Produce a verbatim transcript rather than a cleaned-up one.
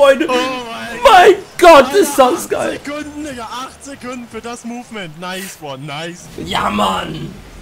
Freunde. Oh mein, Mein Gott, Alter, ist das geil. acht Sekunden, Digga, acht Sekunden für das Movement. Nice one, nice. Ja, Mann.